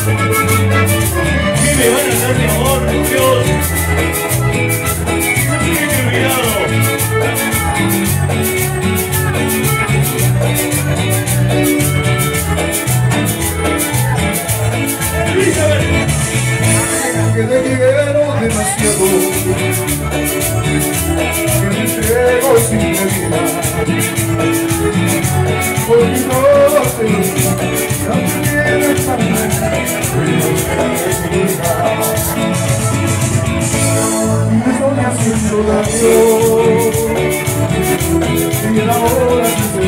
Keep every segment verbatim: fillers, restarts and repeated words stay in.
¿Qué me van a dar mi amor, Dios? No tiene que olvidado. Elizabeth. Que te quiero demasiado, que me entrego sin medida, porque no te gusta, no quieres saber, y me estoy haciendo daño, y ahora sí te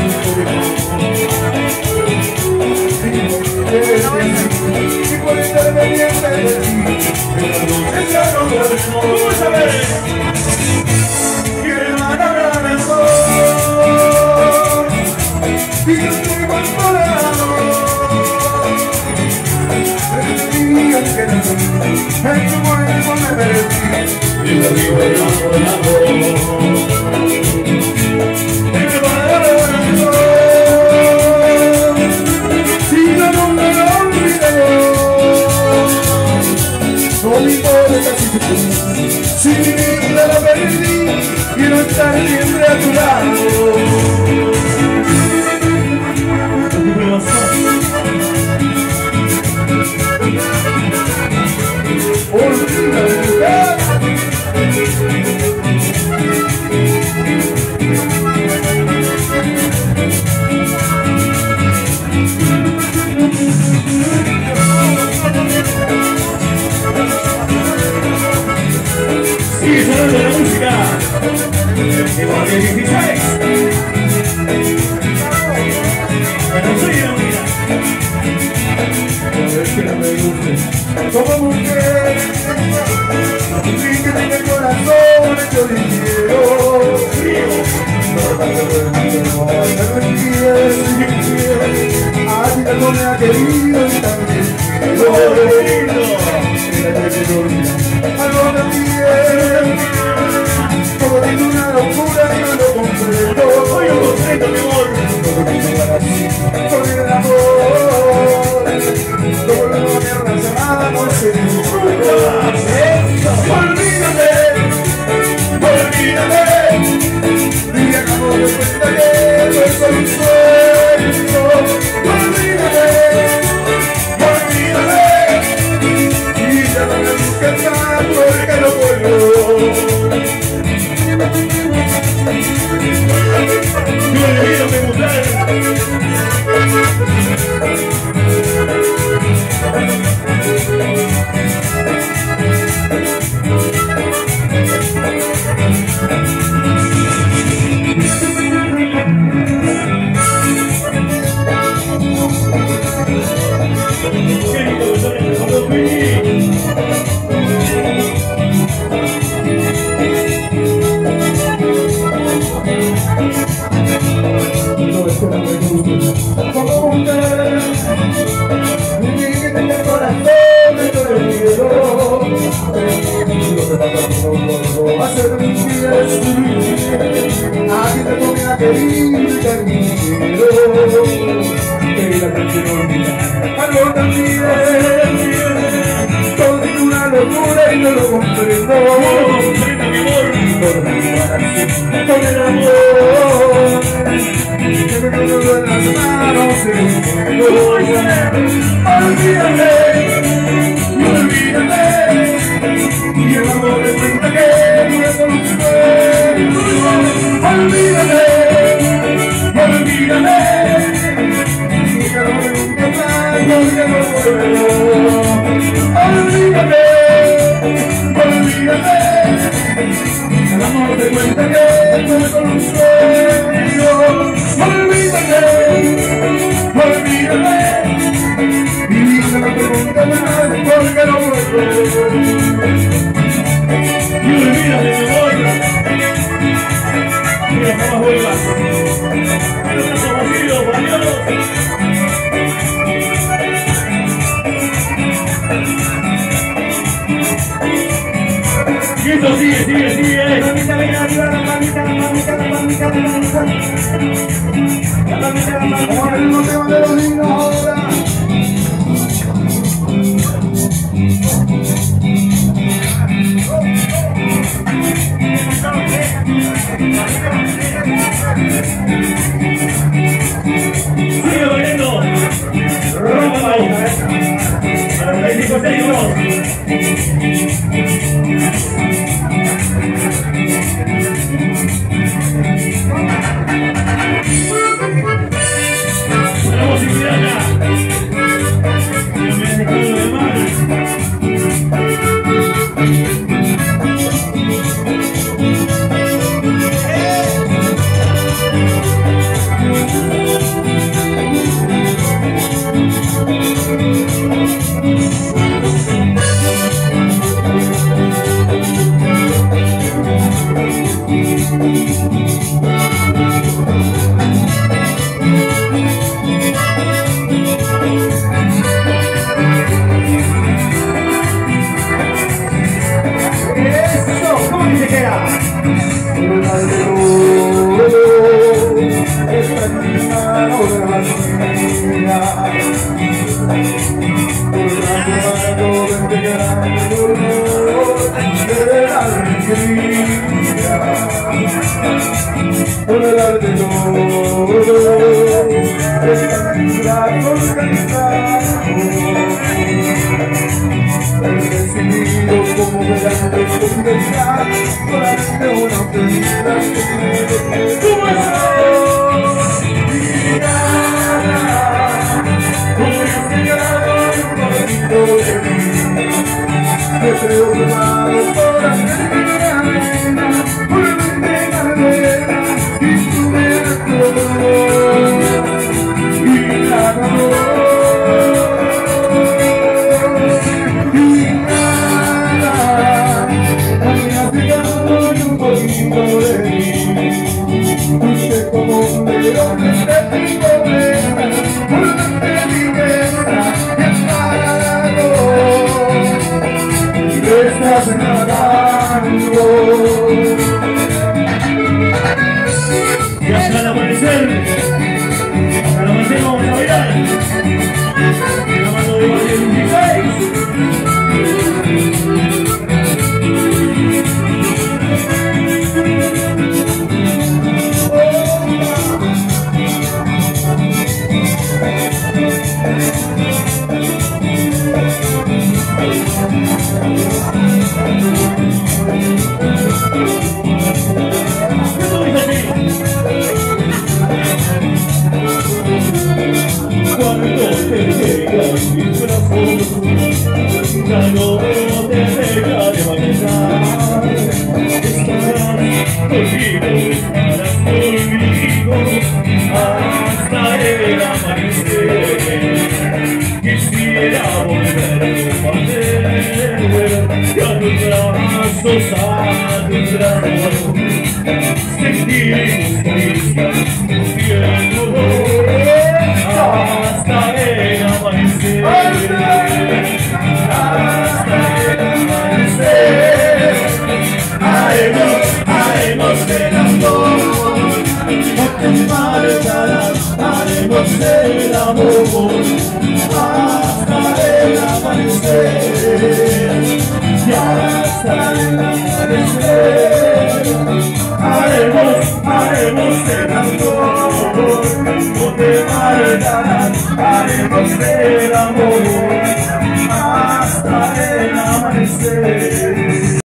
y por estar pendiente de ti, pero no ya no duermo. ¿Cómo sabes? Que me van a dar el sol, y yo tengo el corazón. Desde el día que nací, en tu cuerpo me perdí, y lo vivo enamorado. No me importa si mi vida la perdí, quiero estar siempre a tu lado. Olvídate. Sigue sonando la música de Guardia dieciséis. Pero soy la unidad. No es que no me guste como mujer, y que tenga el corazón hecho de hielo. No tanto permiso, pero es fiel, así como me ha querido y también quiero. Algo también, todo tiene una locura y no lo comprendo. Soy un concreto, mi amor. Todo tiene para ti, con el amor. Todo lo que me arrasaba no se disfruta. Olvídate, olvídate. Y acabo de cuenta que no es solo un sueño. Olvídate, olvídate. Y ya no me busques más porque no puedo. Yo he debido que mujer. Hacer mis días aquí te tomé a querer carnicero, que la canción olvida algo también, todo es una locura y no lo comprendo. Todo me para siempre con el amor que me quedó en las manos del fuego. Olvídate, olvídate, y el amor es cuenta que no es un sueño. Olvídate, olvídate, y que no me gusta más porque no puedo. Olvídate, olvídate, el amor te cuenta que no es un sueño. Olvídate, olvídate, y que no me gusta más porque no puedo. Y olvídate, mi amor. Mira, jamás vuelvas. No te has conocido, por Dios. Y esto sigue, sigue, sigue. Mamita, ven arriba, la mamita, la mamita, la mamita, la mamita. La mamita, la mamita. Vamos a ver el tema de los niños ahora. te queda. Esta es mi mano de la mía. Por la mano de la alegría. Por el arte de esta ciudad organizada. He recibido como grande condensar para darme una ofrenda que tu me creo privado por hacer mi arena, por vender cadena, y tú me das todo, y nada y nada, me has dejado y un poquito de mí, usted como un león de mi pobreza, por darte mi guerra, y amado. Estás nadando y hasta el amanecer, hasta el amanecer vamos a bailar. Y la mano de Valle veintiséis. Ya no te deja de bailar. Estarás conmigo, estarás conmigo hasta el amanecer. Quisiera volver a ver y a tus brazos, a tus brazos sentimos brisa contigo hasta el amanecer. Haremos, haremos el amor, no te marcharás, haremos el amor hasta el amanecer, y hasta el amanecer. Haremos, haremos el amor, no te marcharás, haremos el amor hasta el amanecer.